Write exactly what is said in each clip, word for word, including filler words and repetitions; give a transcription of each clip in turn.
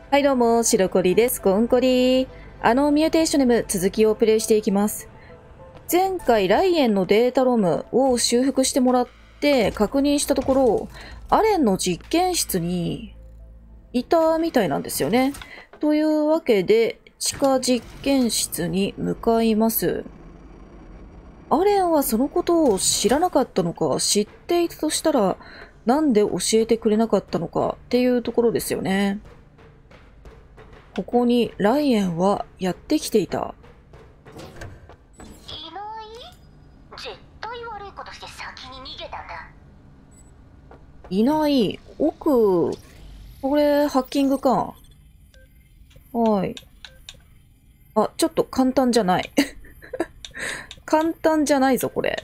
はいどうも、白コリです。コンコリ。あのミューテーショネム続きをプレイしていきます。前回、ライエンのデータロムを修復してもらって確認したところ、アレンの実験室にいたみたいなんですよね。というわけで、地下実験室に向かいます。アレンはそのことを知らなかったのか、知っていたとしたら、なんで教えてくれなかったのかっていうところですよね。ここにライエンはやってきていた。 いない？絶対悪いことして先に逃げたんだ。 いない。奥、これハッキングか。はい。あ、ちょっと簡単じゃない。簡単じゃないぞ、これ。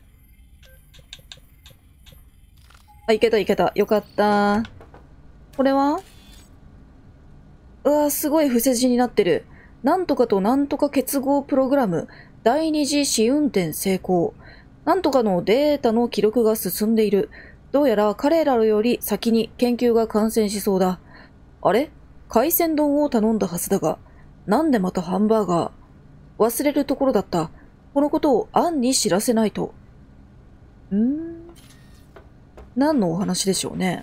あ、いけたいけた。よかった。これはうわ、すごい不正字になってる。なんとかとなんとか結合プログラム。第二次試運転成功。なんとかのデータの記録が進んでいる。どうやら彼らより先に研究が完成しそうだ。あれ海鮮丼を頼んだはずだが、なんでまたハンバーガー。忘れるところだった。このことをアンに知らせないと。んー何のお話でしょうね。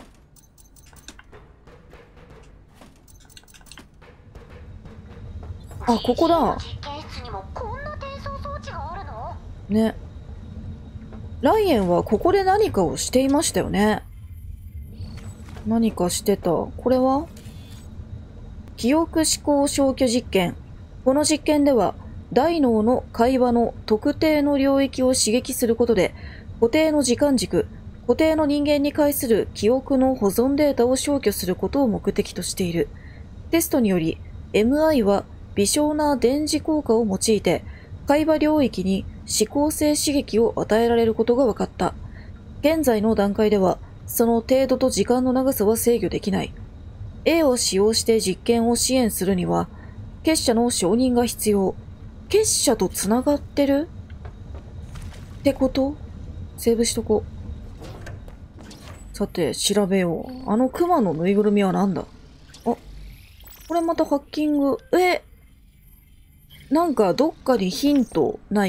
あ、ここだ。 実験室にもこんな転送装置があるの？ ね。ライエンはここで何かをしていましたよね。何かしてた。これは記憶思考消去実験。この実験では、大脳の会話の特定の領域を刺激することで、固定の時間軸、固定の人間に関する記憶の保存データを消去することを目的としている。テストにより、エムアイ は微小な電磁効果を用いて、会話領域に指向性刺激を与えられることが分かった。現在の段階では、その程度と時間の長さは制御できない。A を使用して実験を支援するには、結社の承認が必要。結社と繋がってるってこと？セーブしとこう。さて、調べよう。あのクマのぬいぐるみはなんだ？あ、これまたハッキング。え、なんかどっかにヒントない？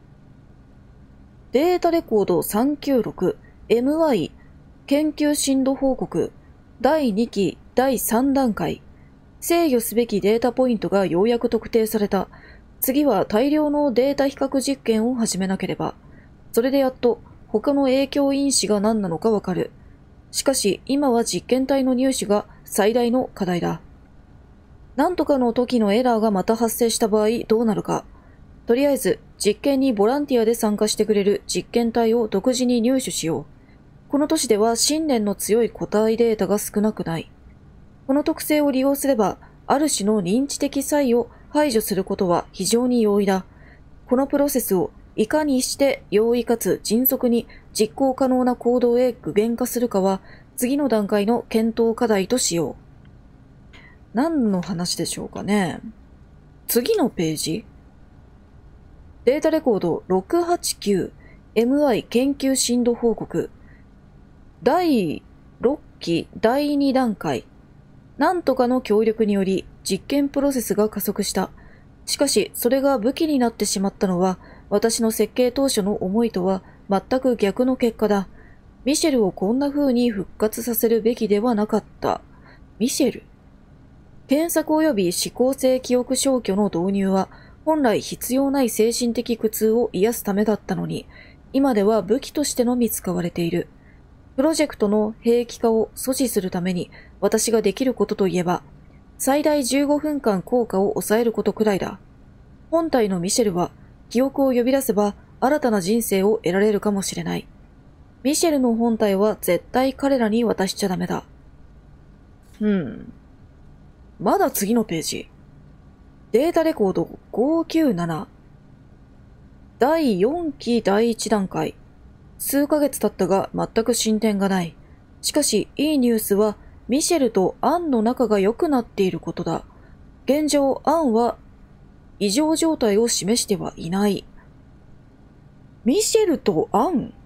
データレコードさんきゅうろく エムアイ 研究進度報告だいにきだいさん段階制御すべきデータポイントがようやく特定された。次は大量のデータ比較実験を始めなければ。それでやっと他の影響因子が何なのかわかる。しかし今は実験体の入手が最大の課題だ。なんとかの時のエラーがまた発生した場合どうなるか。とりあえず実験にボランティアで参加してくれる実験体を独自に入手しよう。この都市では信念の強い個体データが少なくない。この特性を利用すれば、ある種の認知的差異を排除することは非常に容易だ。このプロセスをいかにして容易かつ迅速に実行可能な行動へ具現化するかは、次の段階の検討課題としよう。何の話でしょうかね。次のページ。データレコード ろくはちきゅうエムアイ 研究進度報告。だいろっきだいに段階。なんとかの協力により実験プロセスが加速した。しかし、それが武器になってしまったのは、私の設計当初の思いとは全く逆の結果だ。ミシェルをこんな風に復活させるべきではなかった。ミシェル？検索及び思考性記憶消去の導入は、本来必要ない精神的苦痛を癒すためだったのに、今では武器としてのみ使われている。プロジェクトの兵器化を阻止するために私ができることといえば、最大じゅうごふんかん効果を抑えることくらいだ。本体のミシェルは記憶を呼び出せば新たな人生を得られるかもしれない。ミシェルの本体は絶対彼らに渡しちゃダメだ。うん。まだ次のページ。データレコードごきゅうなな。だいよんきだいいち段階。数ヶ月経ったが全く進展がない。しかし、いいニュースは、ミシェルとアンの仲が良くなっていることだ。現状、アンは異常状態を示してはいない。ミシェルとアン？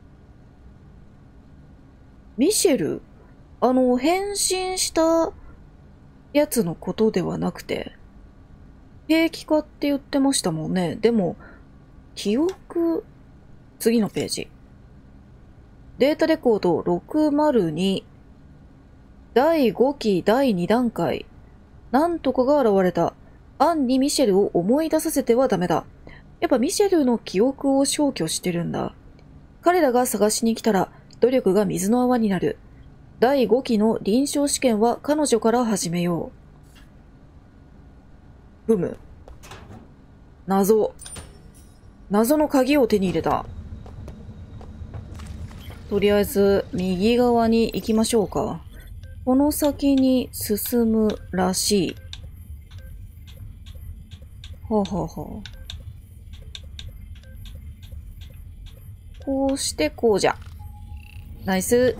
ミシェル？あの、変身したやつのことではなくて、兵器化って言ってましたもんね。でも、記憶、次のページ。データレコードろくまるに、だいごきだいに段階。なんとかが現れた。アンにミシェルを思い出させてはダメだ。やっぱミシェルの記憶を消去してるんだ。彼らが探しに来たら、努力が水の泡になる。だいごきの臨床試験は彼女から始めよう。ふむ。謎。謎の鍵を手に入れた。とりあえず、右側に行きましょうか。この先に進むらしい。はあ、はあはあ、こうしてこうじゃ。ナイス。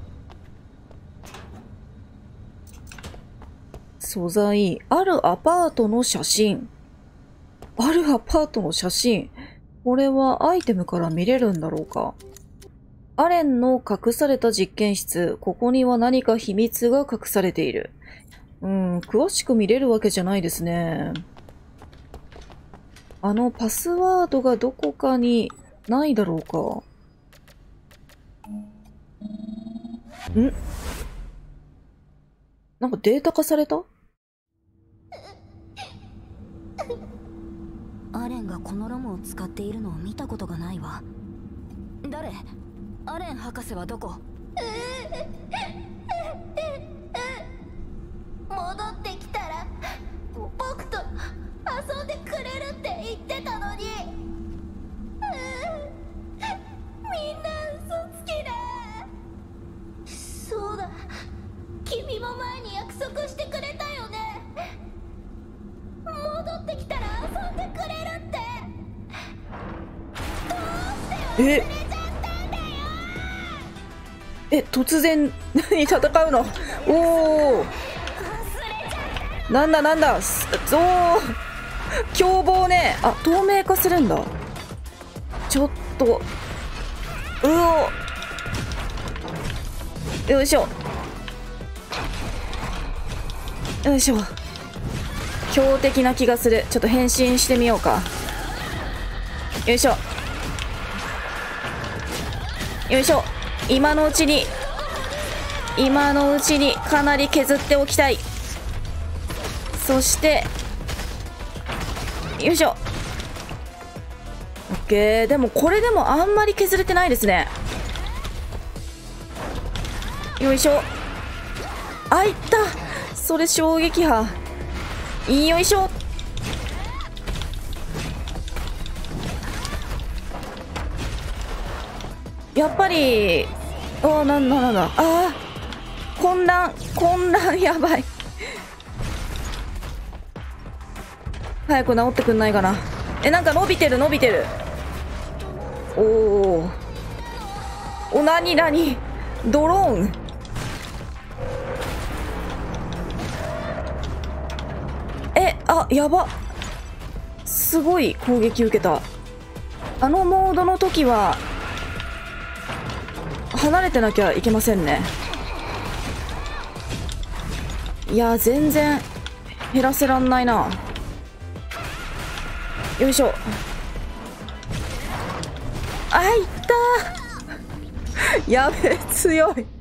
素材。あるアパートの写真。あるアパートの写真。これはアイテムから見れるんだろうか。アレンの隠された実験室。ここには何か秘密が隠されている。うん、詳しく見れるわけじゃないですね。あのパスワードがどこかにないだろうか。ん？なんかデータ化された？ アレンがこのロムを使っているのを見たことがないわ。誰？アレン博士はどこ？ 戻ってきたら僕と遊んでくれるって言ってたのに、みんな嘘つきだ。そうだ、君も前に約束してくれたよね。戻ってきたら遊んでくれるって。どうして忘れちゃったんだよ。 え、突然何戦うの？おお。なんだなんだ。おお。凶暴ね。あ、透明化するんだ。ちょっと。うお。よいしょ。よいしょ。強敵な気がする。ちょっと変身してみようか。よいしょ。よいしょ。今のうちに今のうちにかなり削っておきたい。そしてよいしょ。オッケー。でもこれでもあんまり削れてないですね。よいしょ。あ、いった。それ衝撃波。よいしょ。やっぱり、あ、なんだなんだ。ああ、混乱、混乱、やばい。早く治ってくんないかな。え、なんか伸びてる、伸びてる。おお。お、なになに。ドローン。え、あ、やば。すごい攻撃受けた。あのモードの時は、離れてなきゃいけませんね。いや、全然減らせらんないな。よいしょ。あ、いったやべえ、強い。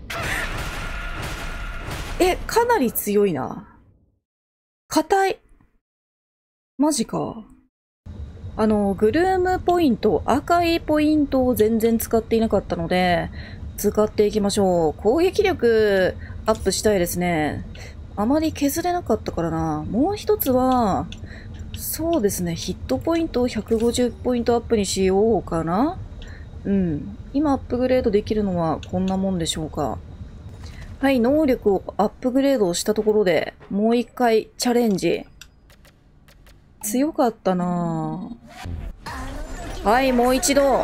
え、かなり強いな。硬い。マジか。あの、グルームポイント、赤いポイントを全然使っていなかったので、使っていきましょう。攻撃力アップしたいですね。あまり削れなかったからな。もう一つは、そうですね、ヒットポイントをひゃくごじゅうポイントアップにしようかな。うん。今アップグレードできるのはこんなもんでしょうか。はい、能力をアップグレードしたところで、もう一回チャレンジ。強かったなぁ。はい、もう一度。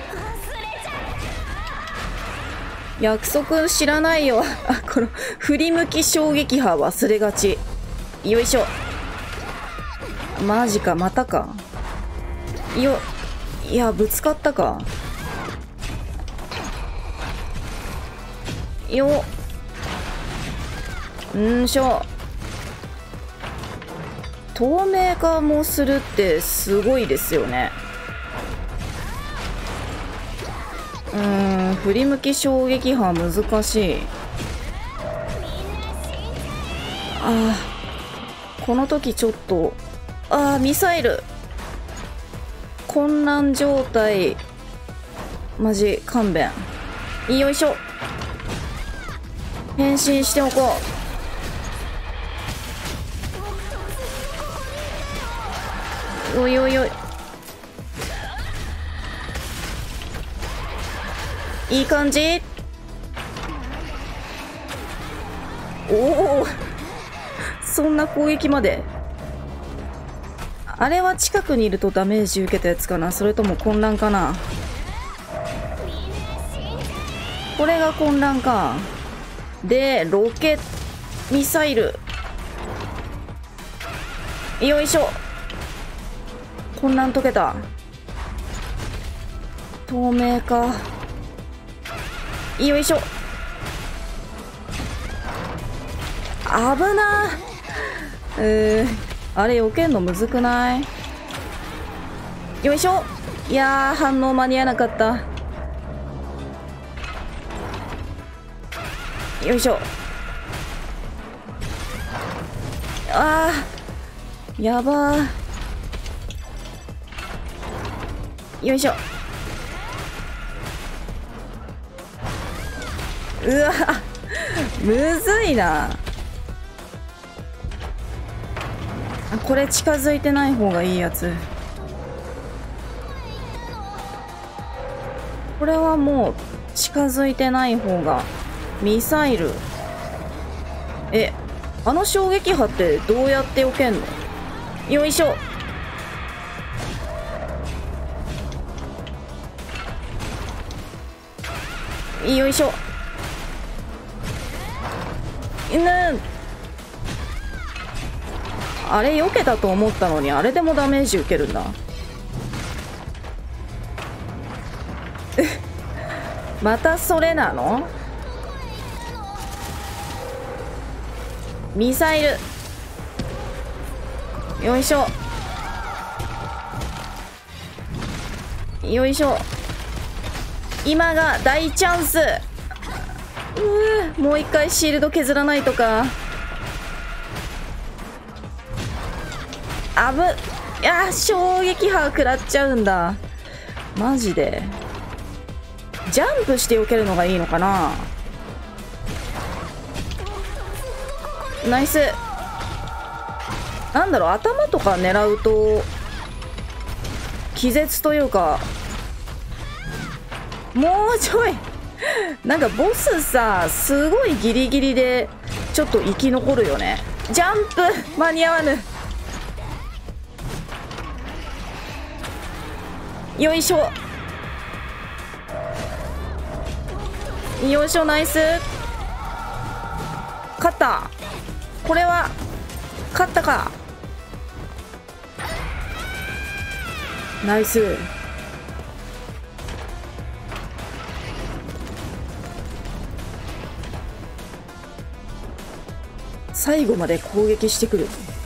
約束知らないよ。あ、この振り向き衝撃波忘れがち。よいしょ。マジか、またか。よ、いや、ぶつかったか。よんしょ。 透明化もするってすごいですよね。うーん、振り向き衝撃波難しい。ああ、この時ちょっと、ああ、ミサイル混乱状態、マジ勘弁。よいしょ、変身しておこう。おいおいおい、いい感じ。おお、そんな攻撃まで。あれは近くにいるとダメージ受けたやつかな、それとも混乱かな。これが混乱か。で、ロケミサイル、よいしょ、混乱解けた。透明か、よいしょ、危なー。えーあれ避けんのむずくない？よいしょ。いやー、反応間に合わなかった。よいしょ。あー、やばー。よいしょ。うわ、むずいな。これ近づいてない方がいいやつ。これはもう近づいてない方が。ミサイル、え、あの衝撃波ってどうやって避けんの？よいしょ。よいしょ。うん、あれ避けたと思ったのに、あれでもダメージ受けるんだ。またそれなの？ミサイル、よいしょ。よいしょ。今が大チャンス。うー、もう一回シールド削らないとか。あぶ、いやー、衝撃波食らっちゃうんだ。マジで。ジャンプして避けるのがいいのかな。ナイス。なんだろう、頭とか狙うと気絶というか、もうちょいなんかボスさ、すごいギリギリでちょっと生き残るよね。ジャンプ間に合わぬ。よいしょ。よいしょ、ナイス。勝った。これは勝ったか。ナイス。最後まで攻撃してくる。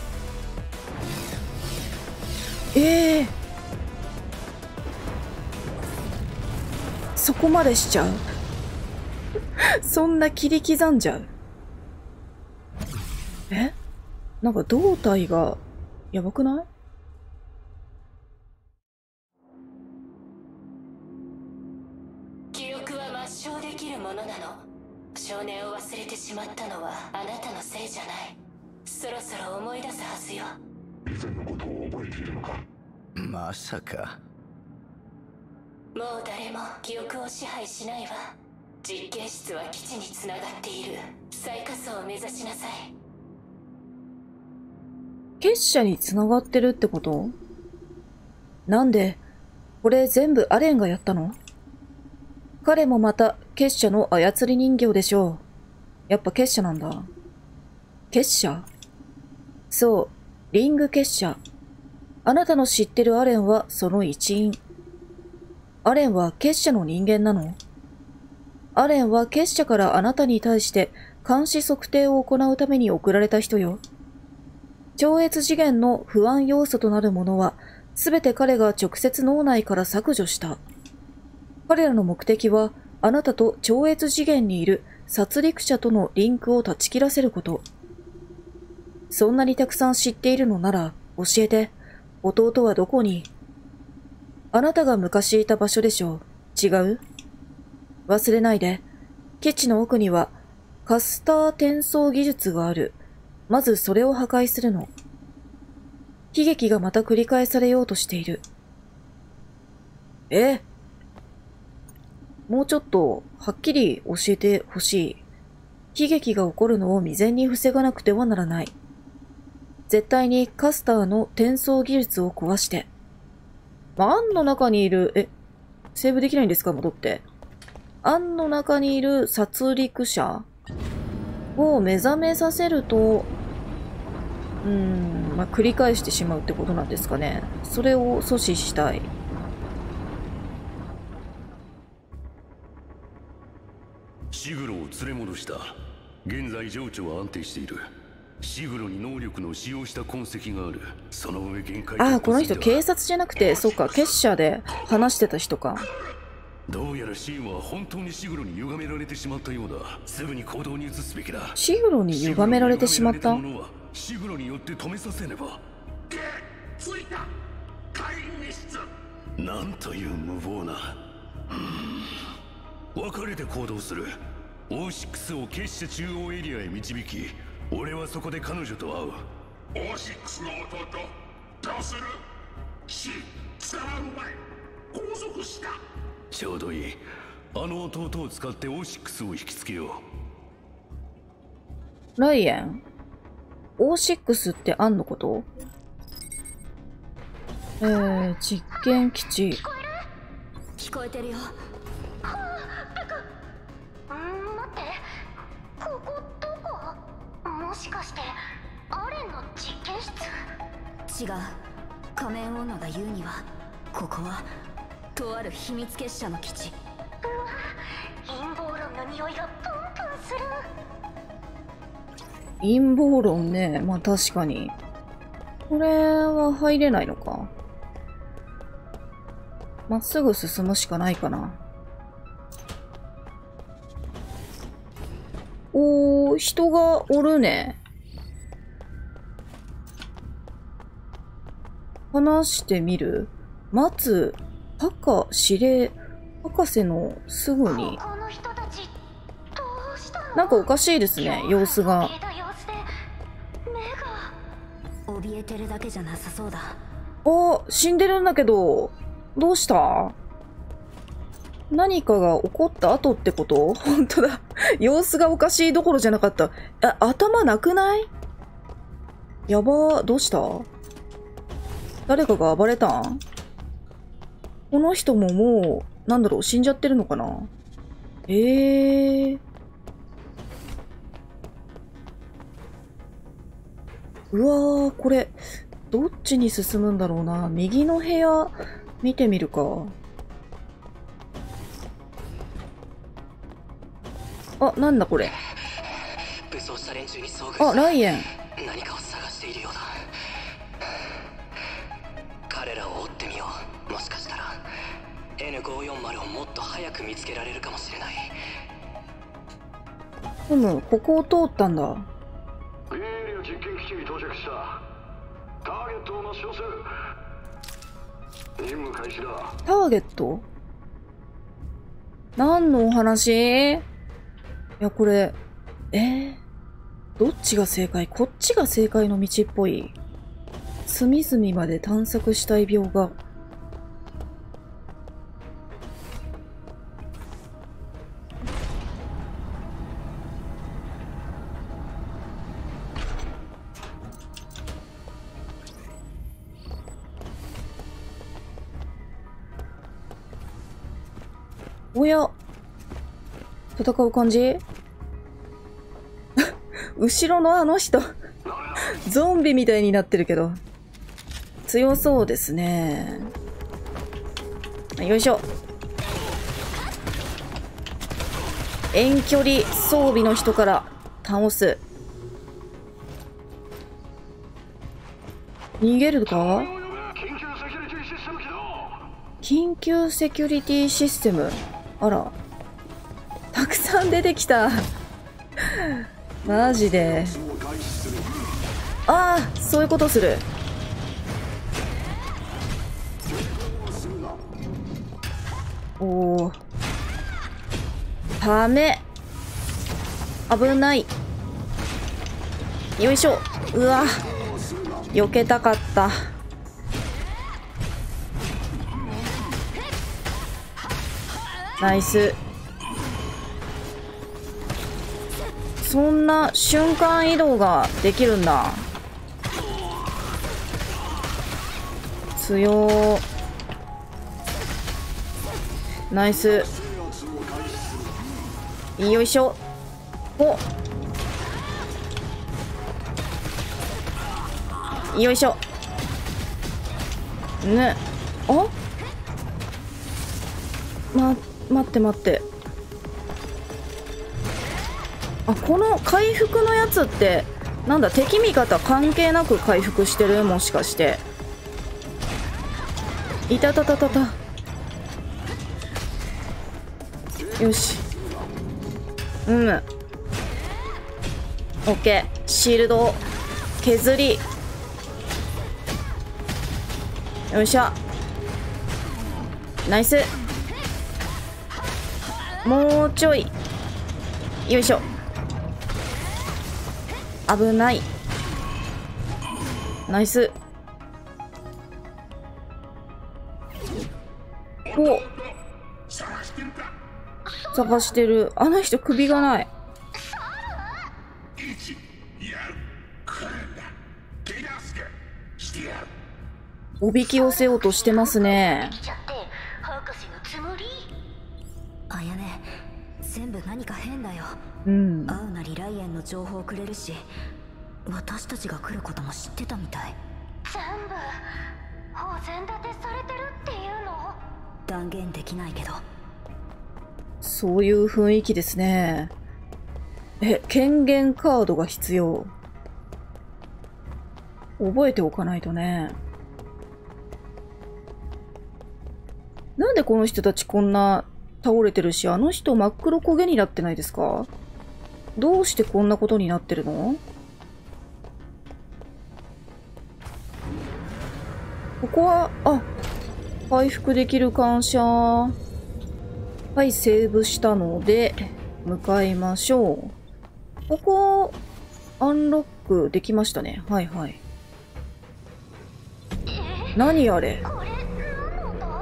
ええー、そこまでしちゃうそんな切り刻んじゃう。え、なんか胴体がやばくない？ 記憶は抹消できるものなの。少年を忘れてしまったのはあなたのせいじゃない。そろそろ思い出すはずよ。 以前のことを覚えているのか？ まさか。 もう誰も記憶を支配しないわ。実験室は基地につながっている。再火葬を目指しなさい。 結社につながってるってこと？なんでこれ全部アレンがやったの？彼もまた結社の操り人形でしょう。やっぱ結社なんだ。結社？そう、リング結社。あなたの知ってるアレンはその一員。アレンは結社の人間なの？アレンは結社からあなたに対して監視測定を行うために送られた人よ。 超越次元の不安要素となるものは、すべて彼が直接脳内から削除した。彼らの目的は、あなたと超越次元にいる殺戮者とのリンクを断ち切らせること。そんなにたくさん知っているのなら、教えて、弟はどこに？あなたが昔いた場所でしょう。違う？忘れないで。基地の奥には、カスター転送技術がある。まずそれを破壊するの。悲劇がまた繰り返されようとしている。え？もうちょっと、はっきり教えてほしい。悲劇が起こるのを未然に防がなくてはならない。絶対にカスターの転送技術を壊して。案の中にいる、え、セーブできないんですか？戻って。案の中にいる殺戮者を目覚めさせると、うーん、まあ、繰り返してしまうってことなんですかね。それを阻止したい。 シグロを連れ戻した。現在情緒は安定している。シグロに能力の使用した痕跡がある。その上限界。 ああ、この人警察じゃなくて、そっか、結社で話してた人か。 どうやらシンは本当にシグロに歪められてしまったようだ。すぐに行動に移すべきだ。 シグロに歪められてしまった？ シグロによって止めさせねば。 ついた。会議室。 なんという無謀な。分かれて行動する。オーシックスを結社中央エリアへ導き、俺はそこで彼女と会う。 オーシックスの弟、どうする？死、捕まる前、拘束した。 ちょうどいい。あの弟を使ってオーシックスを引きつけよう。ライエン、オーシックスってあんのこと？えー、実験基地。 聞こえる？聞こえてるよ。 もしかしてアレンの実験室？ 違う。仮面女が言うにはここはとある秘密結社の基地。 うわ、陰謀論の匂いがプンプンする。 陰謀論ね。まあ確かにこれは入れないのか。まっすぐ進むしかないかな。おー、人がおるね。話してみる？待つ、博司令、博士のすぐに。なんかおかしいですね、様子が。 怯えてるだけじゃなさそうだ。 あ、死んでるんだけど、どうした？何かが起こった後ってこと？本当だ。様子がおかしいどころじゃなかった。あ、頭なくない？やばー、どうした？誰かが暴れたん？この人ももう、なんだろう、死んじゃってるのかな？えー。うわー、これ、どっちに進むんだろうな。右の部屋、見てみるか。あ、なんだこれ。 武装した連中に遭遇。 あ、ライエン。 何かを探しているようだ。彼らを追ってみよう。もしかしたら エヌごーよんまる をもっと早く見つけられるかもしれない。 うむ、ここを通ったんだ。 Bエリア実験基地に到着した。ターゲットを抹消する。任務開始だ。 ターゲット？何のお話？いや、これ、えー、どっちが正解？こっちが正解の道っぽい。隅々まで探索したい病が。おや、戦う感じ？後ろのあの人ゾンビみたいになってるけど強そうですね。よいしょ。遠距離装備の人から倒す。 逃げるか？ 緊急セキュリティシステム起動。 緊急セキュリティシステム。あら。たくさん出てきた。マジで。ああ、そういうことする。おお。ダメ。危ない。よいしょ。うわ。避けたかった。ナイス。そんな瞬間移動ができるんだ。強ー。ナイス。よいしょ。お。よいしょ。ね。あ？ま、待って待って。あ、この回復のやつって、なんだ、敵味方関係なく回復してる？もしかして。いたたたたた。よし。うん。オッケー。シールド削り。よいしょ。ナイス。もうちょい。よいしょ。危ない。ナイス。お、探してる。あの人首がない。おびき寄せようとしてますね。 あやね、全部何か変だよ。 うん。 会うなりライエンの情報をくれるし、私たちが来ることも知ってたみたい。 全部お膳立てされてるっていうの？ 断言できないけど。 そういう雰囲気ですね。え、権限カードが必要。覚えておかないとね。なんでこの人たちこんな倒れてるし、あの人真っ黒焦げになってないですか？どうしてこんなことになってるの？ここは、あ、回復できる感謝。はい、セーブしたので、向かいましょう。ここ、アンロックできましたね。はいはい。何あれ？ これ何の音？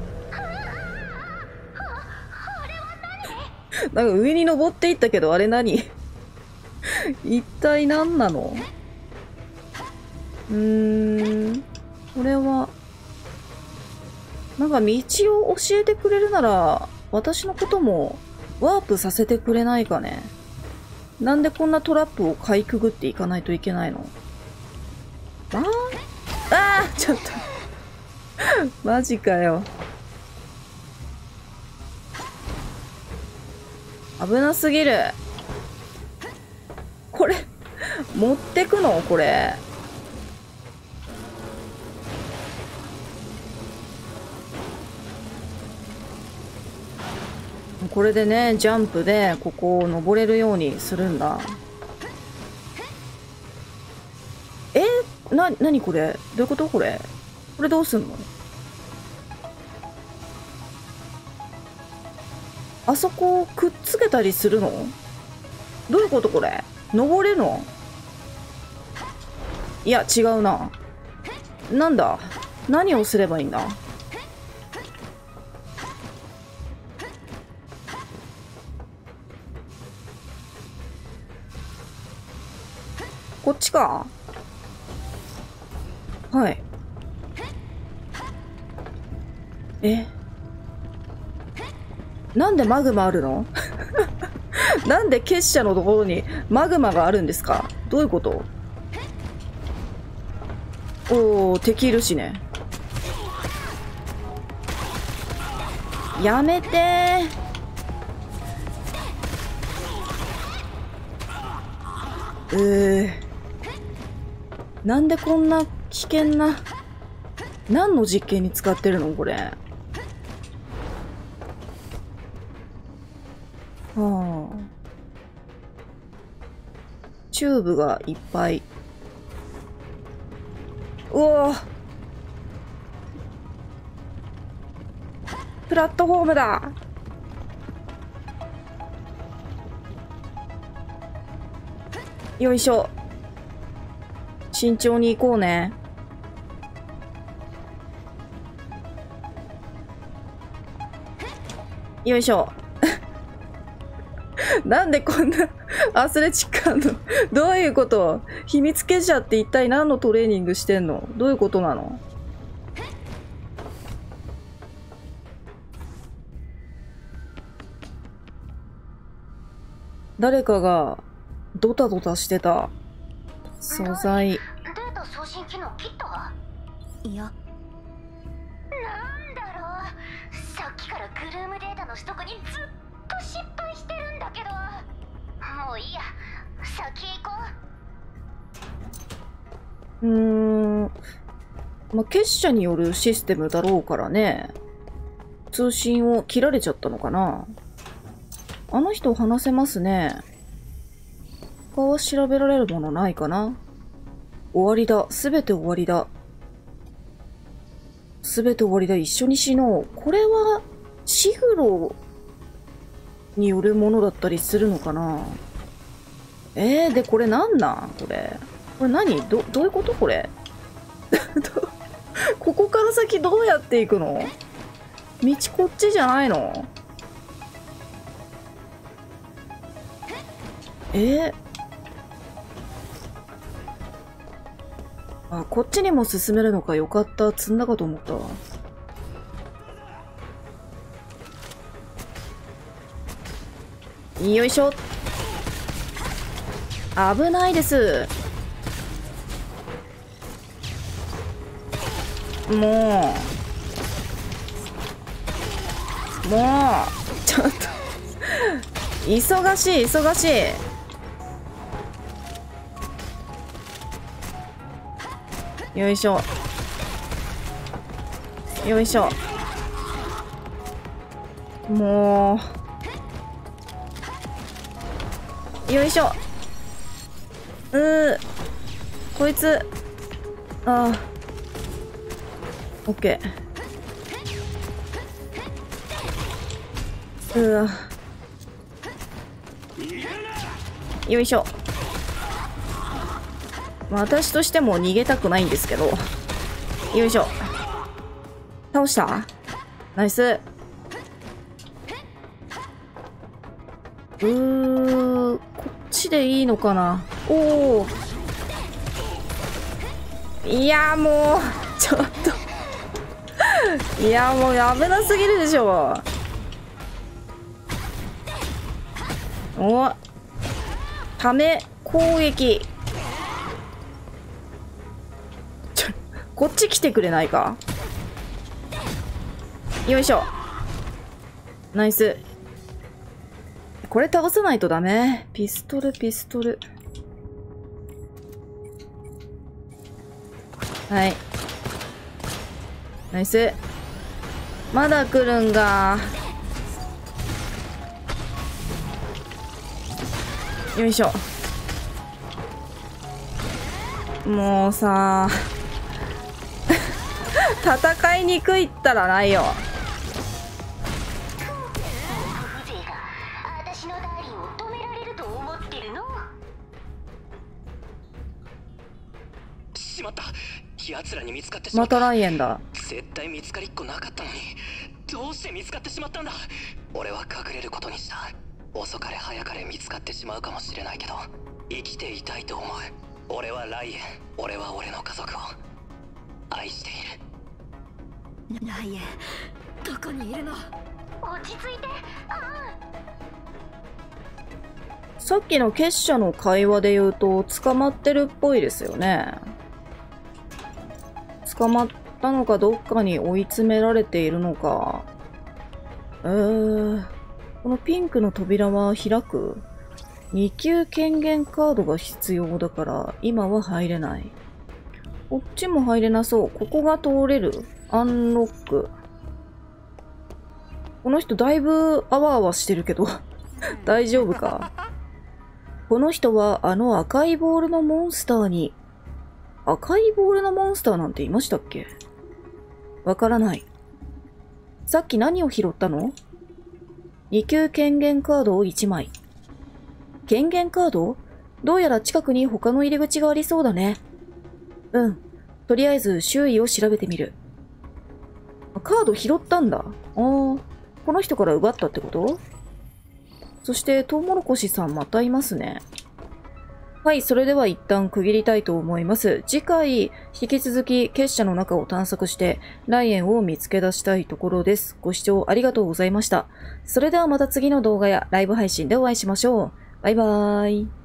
なんか上に登っていったけど、あれ何？一体何なの？うーん、これは、なんか道を教えてくれるなら、私のこともワープさせてくれないかね。なんでこんなトラップをかいくぐっていかないといけないの？あーあーちょっと。マジかよ。危なすぎる。これ、持ってくの？これ。これでね、ジャンプでここを登れるようにするんだ。え？な、なにこれ？どういうこと？これ。これどうすんの？あそこをくっつけたりするの？どういうことこれ？登れるの？いや、違うな。なんだ？何をすればいいんだ？こっちか？はい。え？なんでマグマあるの？なんで結社のところにマグマがあるんですか？どういうこと？おー、敵いるしね。やめてー。うー。なんでこんな危険な。何の実験に使ってるのこれ。はあ。チューブがいっぱい。うおー。プラットフォームだ。よいしょ。慎重に行こうね。よいしょ。なんでこんなアスレチックあんの？どういうこと？秘密結社って一体何のトレーニングしてんの？どういうことなの？誰かがドタドタしてた。素材。 データ送信機能切った？ いや。 なんだろう。さっきからグルームデータの取得にずっと失敗してるんだけど。もういいや。先行こう。うーん。まあ、結社によるシステムだろうからね。通信を切られちゃったのかな。あの人話せますね。他は調べられるものないかな。終わりだ。すべて終わりだ。すべて終わりだ。一緒に死のう。これは、シグロによるものだったりするのかな。えー、で、これなんなんこれ。これ何ど、どういうことこれ。ここから先どうやって行くの？道こっちじゃないの？えー、あ、こっちにも進めるのか。よかった。積んだかと思ったわ。よいしょ。危ないです。もう。もう。ちょっと。忙しい、忙しい。よいしょ。よいしょ。もう。よいしょ。うー。こいつ。ああ。オッケー。うわ。よいしょ。私としても逃げたくないんですけど。よいしょ。倒した？ナイス。うー、こっちでいいのかな。おお。いやもうちょっといやもう危なすぎるでしょ。お、ため攻撃。ちょ、こっち来てくれないか。よいしょ。ナイス。これ倒さないとダメ。ピストルピストル。はい。ナイス。まだ来るんが。よいしょ。もうさ戦いにくいったらないよ。 私のダーリンを止められると思ってるの？ しまった。奴らに見つかってしままった。 たライエンだ。 絶対見つかりっこなかったのに、どうして見つかってしまったんだ。俺は隠れることにした。遅かれ早かれ見つかってしまうかもしれないけど、生きていたいと思う。俺はライエン。俺は俺の家族を愛している。 ライエン、どこにいるの？ 落ち着いて。あさっきの結社の会話で言うと捕まってるっぽいですよね。捕まったのかどっかに追い詰められているのか。えー、このピンクの扉は開く？に級権限カードが必要だから今は入れない。 こっちも入れなそう。ここが通れる？アンロック。この人だいぶあわあわしてるけど。大丈夫か？この人はあの赤いボールのモンスターに、赤いボールのモンスターなんていましたっけ？わからない。さっき何を拾ったの？に級権限カードをいちまい。権限カード？どうやら近くに他の入り口がありそうだね。うん。とりあえず周囲を調べてみる。カード拾ったんだ。ああ、この人から奪ったってこと？そして、トウモロコシさんまたいますね。はい、それでは一旦区切りたいと思います。次回、引き続き結社の中を探索して、ライエンを見つけ出したいところです。ご視聴ありがとうございました。それではまた次の動画やライブ配信でお会いしましょう。バイバーイ。